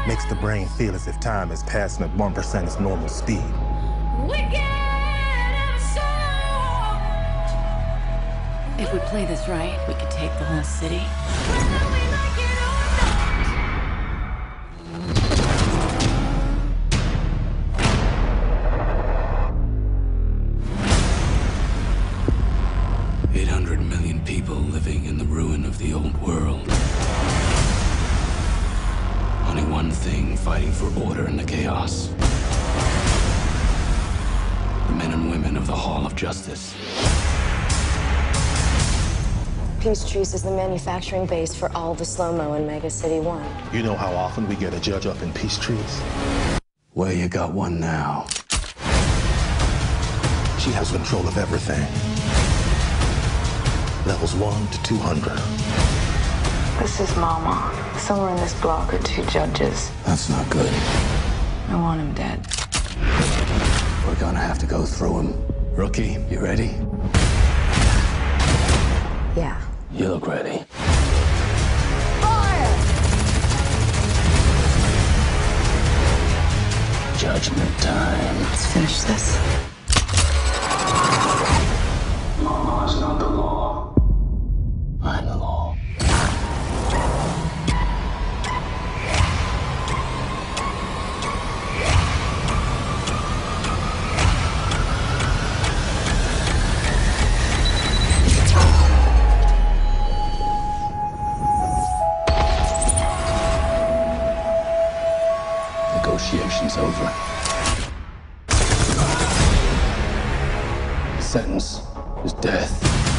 Makes the brain feel as if time is passing at 1% its normal speed. If we play this right, we could take the whole city. 800 million people living in the ruin of the old world. Only one thing fighting for order in the chaos. The men and women of the Hall of Justice. Peachtree's is the manufacturing base for all the Slo-Mo in Mega City 1. You know how often we get a judge up in Peachtree's? Well, you got one now. She has control of everything. Levels 1 to 200. This is Mama. Somewhere in this block are 2 judges. That's not good. I want him dead. We're gonna have to go through him. Rookie, you ready? Yeah. You look ready. Fire! Judgment time. Let's finish this. Mama is not the law. I'm the law. Negotiations over. The sentence is death.